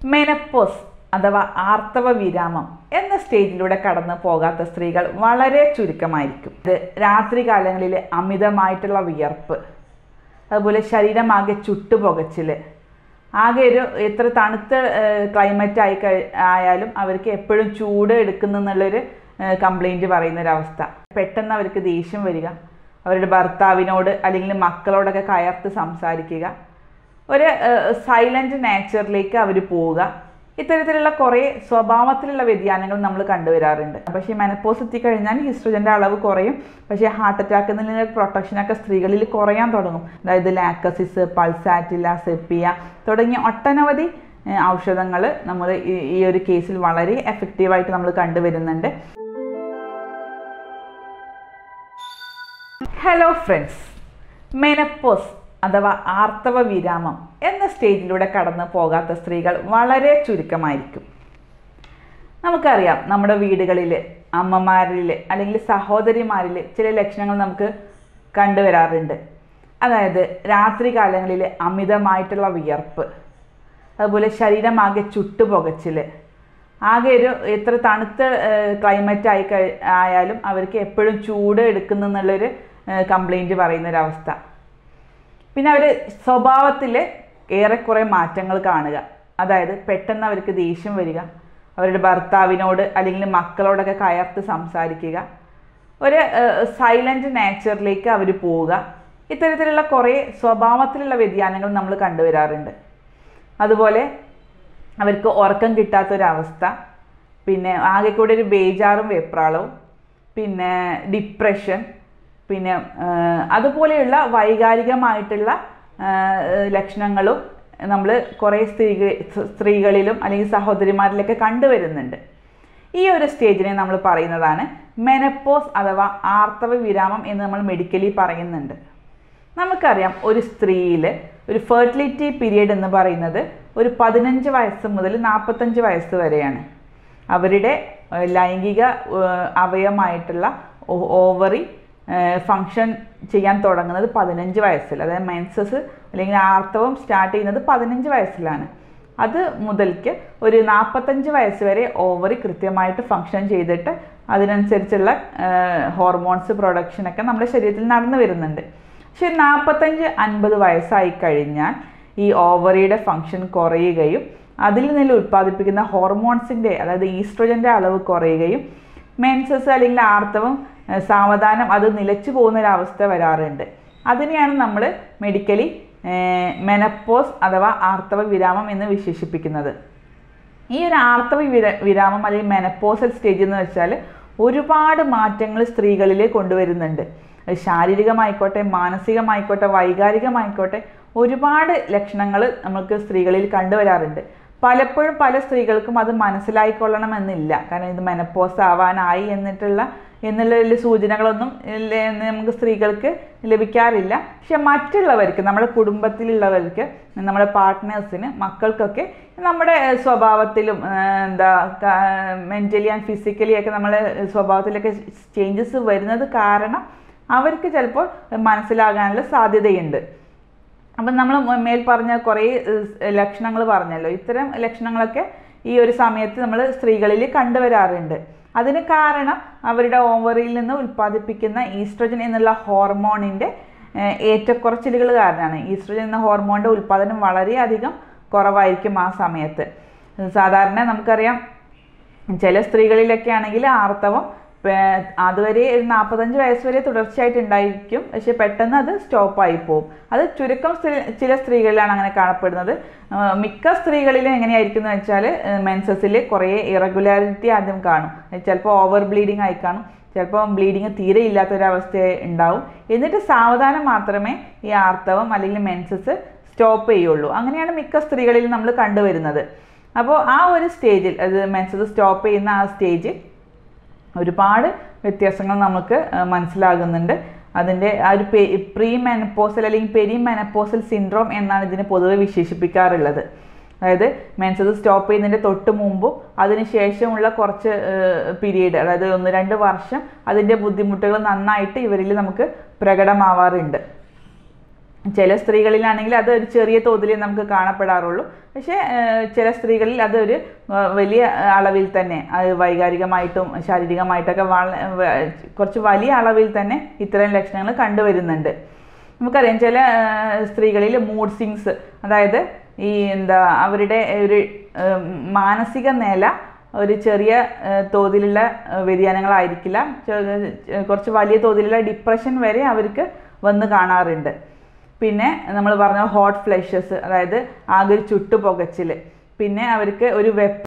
Menopause അഥവാ ആർത്തവ വിരാമം എന്ന സ്റ്റേജിലൂടെ കടന്നു പോകാത്ത സ്ത്രീകൾ വളരെ ചുരുക്കമായിരിക്കും. ഇത് രാത്രികാലങ്ങളിൽ അമിതമായിട്ടുള്ള വിയർപ്പ്, അതുപോലെ ശരീരമാകെ ചുട്ടുപുകച്ചിൽ, ആകെ ഒരു എത്ര തണുത്ത ക്ലൈമറ്റ് ആയാലും അവർക്ക് എപ്പോഴും ചൂട് എടുക്കുന്നുള്ളൊരു കംപ്ലൈൻറ്റ് പറയുന്നൊരവസ്ഥ. പെട്ടെന്ന് അവർക്ക് ദേഷ്യം വരിക, അവരുടെ ഭർത്താവിനോട് അല്ലെങ്കിൽ മക്കളോടൊക്കെ കയർത്ത് സംസാരിക്കുക, ഒരു സൈലൻറ്റ് നേച്ചറിലേക്ക് അവർ പോവുക. ഇത്തരത്തിലുള്ള കുറേ സ്വഭാവത്തിലുള്ള വ്യതിയാനങ്ങൾ നമ്മൾ കണ്ടുവരാറുണ്ട്. പക്ഷേ മെനപ്പോസ് എത്തിക്കഴിഞ്ഞാൽ ഈസ്ട്രോജൻ്റെ അളവ് കുറയും. പക്ഷേ ഹാർട്ട് അറ്റാക്കിൽ നിന്ന് പ്രൊട്ടക്ഷനൊക്കെ സ്ത്രീകളിൽ കുറയാൻ തുടങ്ങും. അതായത് ലാക്ടസിസ്, പൾസാറ്റില, സെപ്പിയ തുടങ്ങിയ ഒട്ടനവധി ഔഷധങ്ങൾ നമ്മൾ ഈ ഒരു കേസിൽ വളരെ എഫക്റ്റീവായിട്ട് നമ്മൾ കണ്ടുവരുന്നുണ്ട്. ഹലോ ഫ്രണ്ട്സ്, മെനപ്പോസ് അഥവാ ആർത്തവ വിരാമം എന്ന സ്റ്റേജിലൂടെ കടന്നു പോകാത്ത സ്ത്രീകൾ വളരെ ചുരുക്കമായിരിക്കും. നമുക്കറിയാം, നമ്മുടെ വീടുകളിൽ അമ്മമാരിൽ അല്ലെങ്കിൽ സഹോദരിമാരിൽ ചില ലക്ഷണങ്ങൾ നമുക്ക് കണ്ടുവരാറുണ്ട്. അതായത് രാത്രികാലങ്ങളിൽ അമിതമായിട്ടുള്ള വിയർപ്പ്, അതുപോലെ ശരീരമാകെ ചുട്ടുപുകച്ചിൽ, ആകെ ഒരു എത്ര തണുത്ത ക്ലൈമറ്റ് ആയാലും അവർക്ക് എപ്പോഴും ചൂട് എടുക്കുന്നുള്ളൊരു കംപ്ലൈൻറ്റ് പറയുന്നൊരവസ്ഥ. പിന്നെ അവർ സ്വഭാവത്തിൽ ഏറെക്കുറെ മാറ്റങ്ങൾ കാണുക. അതായത് പെട്ടെന്ന് അവർക്ക് ദേഷ്യം വരിക, അവരുടെ ഭർത്താവിനോട് അല്ലെങ്കിൽ മക്കളോടൊക്കെ കയർത്ത് സംസാരിക്കുക, ഒരു സൈലൻറ്റ് നേച്ചറിലേക്ക് അവർ പോവുക. ഇത്തരത്തിലുള്ള കുറേ സ്വഭാവത്തിലുള്ള വ്യതിയാനങ്ങൾ നമ്മൾ കണ്ടുവരാറുണ്ട്. അതുപോലെ അവർക്ക് ഉറക്കം കിട്ടാത്തൊരവസ്ഥ, പിന്നെ ആകെ കൂടെ ഒരു ബേജാറും വെപ്രാളവും, പിന്നെ ഡിപ്രഷൻ, പിന്നെ അതുപോലെയുള്ള വൈകാരികമായിട്ടുള്ള ലക്ഷണങ്ങളും നമ്മൾ കുറേ സ്ത്രീകളിലും അല്ലെങ്കിൽ സഹോദരിമാരിലൊക്കെ കണ്ടുവരുന്നുണ്ട്. ഈ ഒരു സ്റ്റേജിനെ നമ്മൾ പറയുന്നതാണ് മെനപ്പോസ് അഥവാ ആർത്തവ വിരാമം എന്ന് നമ്മൾ മെഡിക്കലി പറയുന്നുണ്ട്. നമുക്കറിയാം, ഒരു സ്ത്രീയിൽ ഒരു ഫെർട്ടിലിറ്റി പീരീഡ് എന്ന് പറയുന്നത് ഒരു 15 വയസ്സ് മുതൽ 45 വയസ്സ് വരെയാണ്. അവരുടെ ലൈംഗിക അവയവമായിട്ടുള്ള ഓവറി ഫങ്ഷൻ ചെയ്യാൻ തുടങ്ങുന്നത് 15 വയസ്സിൽ. അതായത് മെൻസസ് അല്ലെങ്കിൽ ആർത്തവം സ്റ്റാർട്ട് ചെയ്യുന്നത് 15 വയസ്സിലാണ്. അത് മുതൽക്ക് ഒരു 45 വയസ്സ് വരെ ഓവറി കൃത്യമായിട്ട് ഫങ്ഷൻ ചെയ്തിട്ട് അതിനനുസരിച്ചുള്ള ഹോർമോൺസ് പ്രൊഡക്ഷനൊക്കെ നമ്മുടെ ശരീരത്തിൽ നടന്നു വരുന്നുണ്ട്. പക്ഷെ 45-50 വയസ്സായി കഴിഞ്ഞാൽ ഈ ഓവറിയുടെ ഫങ്ഷൻ കുറയുകയും അതിൽ നിന്ന് ഉൽപ്പാദിപ്പിക്കുന്ന ഹോർമോൺസിൻ്റെ, അതായത് ഈസ്ട്രോജൻ്റെ അളവ് കുറയുകയും മെൻസസ് അല്ലെങ്കിൽ ആർത്തവം സാവധാനം അത് നിലച്ചു പോകുന്നൊരവസ്ഥ വരാറുണ്ട്. അതിനെയാണ് നമ്മൾ മെഡിക്കലി മെനപ്പോസ് അഥവാ ആർത്തവ വിരാമം എന്ന് വിശേഷിപ്പിക്കുന്നത്. ഈ ഒരു ആർത്തവ വിരാമം അല്ലെങ്കിൽ മെനപ്പോസൽ സ്റ്റേജ് എന്ന് വെച്ചാൽ ഒരുപാട് മാറ്റങ്ങൾ സ്ത്രീകളിൽ കൊണ്ടുവരുന്നുണ്ട്. ശാരീരികമായിക്കോട്ടെ, മാനസികമായിക്കോട്ടെ, വൈകാരികമായിക്കോട്ടെ ഒരുപാട് ലക്ഷണങ്ങൾ നമുക്ക് സ്ത്രീകളിൽ കണ്ടുവരാറുണ്ട്. പലപ്പോഴും പല സ്ത്രീകൾക്കും അത് മനസ്സിലായിക്കൊള്ളണമെന്നില്ല. കാരണം ഇത് മെനപ്പോസ് ആവാനായി എന്നുള്ള സൂചനകളൊന്നും നമുക്ക് സ്ത്രീകൾക്ക് ലഭിക്കാറില്ല. പക്ഷെ മറ്റുള്ളവർക്ക്, നമ്മുടെ കുടുംബത്തിലുള്ളവർക്ക്, നമ്മുടെ പാർട്ട്നേഴ്സിന്, മക്കൾക്കൊക്കെ നമ്മുടെ സ്വഭാവത്തിലും മെൻ്റലി ആൻഡ് ഫിസിക്കലി ഒക്കെ നമ്മളെ സ്വഭാവത്തിലൊക്കെ ചേഞ്ചസ് വരുന്നത് കാരണം അവർക്ക് ചിലപ്പോൾ മനസ്സിലാകാനുള്ള സാധ്യതയുണ്ട്. അപ്പം നമ്മൾ മേൽ പറഞ്ഞ കുറേ ലക്ഷണങ്ങൾ പറഞ്ഞല്ലോ, ഇത്തരം ലക്ഷണങ്ങളൊക്കെ ഈ ഒരു സമയത്ത് നമ്മൾ സ്ത്രീകളിൽ കണ്ടുവരാറുണ്ട്. അതിന് കാരണം അവരുടെ ഓവറിയിൽ നിന്ന് ഉൽപ്പാദിപ്പിക്കുന്ന ഈസ്ട്രോജൻ എന്നുള്ള ഹോർമോണിൻ്റെ ഏറ്റക്കുറച്ചിലുകൾ കാരണമാണ്. ഈസ്ട്രോജൻ എന്ന ഹോർമോണിൻ്റെ ഉൽപ്പാദനം വളരെയധികം കുറവായിരിക്കും ആ സമയത്ത്. സാധാരണ നമുക്കറിയാം, ചില സ്ത്രീകളിലൊക്കെ ആണെങ്കിൽ ആർത്തവം അതുവരെ ഒരു 45 വയസ്സ് വരെ തുടർച്ചയായിട്ടുണ്ടായിരിക്കും. പക്ഷെ പെട്ടെന്ന് അത് സ്റ്റോപ്പായി പോകും. അത് ചുരുക്കം ചില സ്ത്രീകളിലാണ് അങ്ങനെ കാണപ്പെടുന്നത്. മിക്ക സ്ത്രീകളിലും എങ്ങനെയായിരിക്കും എന്ന് വെച്ചാൽ മെൻസസിൽ കുറേ ഇറഗുലാരിറ്റി ആദ്യം കാണും. ചിലപ്പോൾ ഓവർ ബ്ലീഡിങ് ആയി കാണും, ചിലപ്പോൾ ബ്ലീഡിങ് തീരെ ഇല്ലാത്തൊരവസ്ഥ ഉണ്ടാവും. എന്നിട്ട് സാവധാനം മാത്രമേ ഈ ആർത്തവം അല്ലെങ്കിൽ മെൻസസ് സ്റ്റോപ്പ് ചെയ്യുള്ളൂ. അങ്ങനെയാണ് മിക്ക സ്ത്രീകളിലും നമ്മൾ കണ്ടുവരുന്നത്. അപ്പോൾ ആ ഒരു സ്റ്റേജിൽ, അത് മെൻസസ് സ്റ്റോപ്പ് ചെയ്യുന്ന ആ സ്റ്റേജ് ഒരുപാട് വ്യത്യാസങ്ങൾ നമുക്ക് മനസ്സിലാകുന്നുണ്ട്. അതിൻ്റെ ആ ഒരു പ്രീ മെനപ്പോസൽ അല്ലെങ്കിൽ പെരി മെനപ്പോസൽ സിൻഡ്രോം എന്നാണ് ഇതിനെ പൊതുവെ വിശേഷിപ്പിക്കാറുള്ളത്. അതായത് മെൻസസ് സ്റ്റോപ്പ് ചെയ്യുന്നതിൻ്റെ തൊട്ട് മുമ്പും അതിന് ശേഷമുള്ള കുറച്ച് പീരീഡ്, അതായത് 1-2 വർഷം അതിൻ്റെ ബുദ്ധിമുട്ടുകൾ നന്നായിട്ട് ഇവരിൽ നമുക്ക് പ്രകടമാവാറുണ്ട്. ചില സ്ത്രീകളിലാണെങ്കിൽ അത് ഒരു ചെറിയ തോതിലേ നമുക്ക് കാണപ്പെടാറുള്ളൂ. പക്ഷേ ചില സ്ത്രീകളിൽ അതൊരു വലിയ അളവിൽ തന്നെ, അത് വൈകാരികമായിട്ടും ശാരീരികമായിട്ടൊക്കെ കുറച്ച് വലിയ അളവിൽ തന്നെ ഇത്തരം ലക്ഷണങ്ങൾ കണ്ടുവരുന്നുണ്ട്. നമുക്കറിയാം ചില സ്ത്രീകളിൽ മൂഡ് സ്വിങ്സ്, അതായത് ഈ അവരുടെ ഒരു മാനസിക നില ഒരു ചെറിയ തോതിലുള്ള വ്യതിയാനങ്ങളായിരിക്കില്ല, കുറച്ച് വലിയ തോതിലുള്ള ഡിപ്രഷൻ വരെ അവർക്ക് വന്ന് കാണാറുണ്ട്. പിന്നെ നമ്മൾ പറഞ്ഞ ഹോട്ട് ഫ്ലഷസ്, അതായത് ആകെ ഒരു ചുട്ടുപുകച്ചിൽ, പിന്നെ അവർക്ക് ഒരു